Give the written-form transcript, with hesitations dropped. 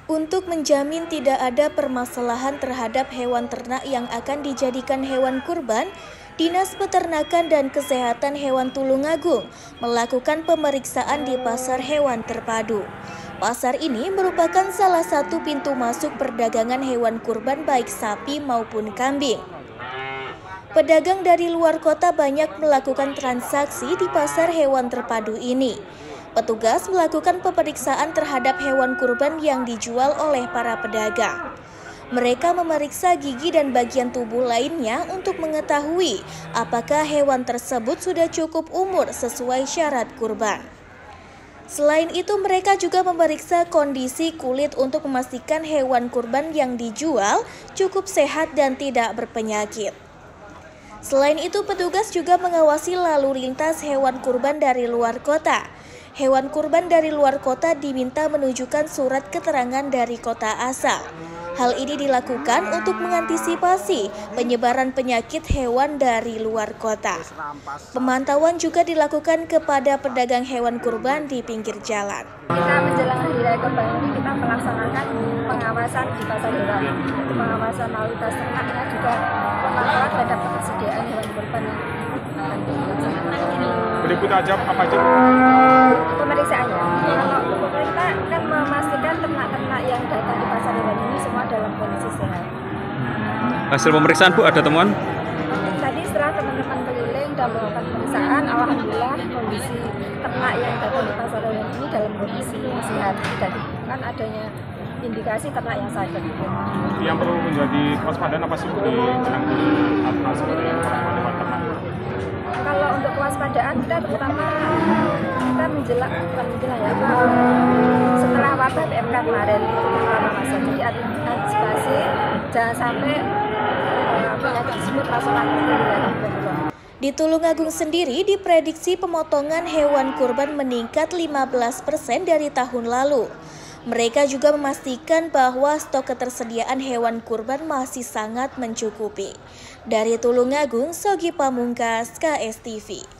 Untuk menjamin tidak ada permasalahan terhadap hewan ternak yang akan dijadikan hewan kurban, Dinas Peternakan dan Kesehatan Hewan Tulungagung melakukan pemeriksaan di Pasar Hewan Terpadu. Pasar ini merupakan salah satu pintu masuk perdagangan hewan kurban baik sapi maupun kambing. Pedagang dari luar kota banyak melakukan transaksi di Pasar Hewan Terpadu ini. Petugas melakukan pemeriksaan terhadap hewan kurban yang dijual oleh para pedagang. Mereka memeriksa gigi dan bagian tubuh lainnya untuk mengetahui apakah hewan tersebut sudah cukup umur sesuai syarat kurban. Selain itu, mereka juga memeriksa kondisi kulit untuk memastikan hewan kurban yang dijual cukup sehat dan tidak berpenyakit. Selain itu, petugas juga mengawasi lalu lintas hewan kurban dari luar kota. Hewan kurban dari luar kota diminta menunjukkan surat keterangan dari kota asal. Hal ini dilakukan untuk mengantisipasi penyebaran penyakit hewan dari luar kota. Pemantauan juga dilakukan kepada pedagang hewan kurban di pinggir jalan. Kita menjelang Hari Raya Kurban ini kita melaksanakan pengawasan di pasar hewan. Pengawasan lalu lintas ternaknya juga pemantauan terhadap ketersediaan hewan kurban yang akan dilaksanakan. Berikut aja apa aja? Pemeriksaannya, kalau pemerintah kan memastikan ternak-ternak yang datang di pasar hewan ini semua dalam kondisi sehat. Hasil pemeriksaan Bu, ada temuan? Tadi setelah teman-teman keliling dan melakukan pemeriksaan, alhamdulillah kondisi ternak yang datang di pasar hewan ini dalam kondisi sehat, tidak ditemukan adanya indikasi ternak yang sakit. Yang perlu menjadi kewaspadaan apa sih di menjelang apa seperti hewan ternak? Kalau untuk kewaspadaan kita terutama menjelang ya setelah wabah PMK kemarin itu terutama Mas. Jadi antisipasi jangan sampai penyakit tersebut masuk lagi ke wilayah Bogor. Di Tulungagung sendiri diprediksi pemotongan hewan kurban meningkat 15% dari tahun lalu. Mereka juga memastikan bahwa stok ketersediaan hewan kurban masih sangat mencukupi. Dari Tulungagung, Sogi Pamungkas, KSTV.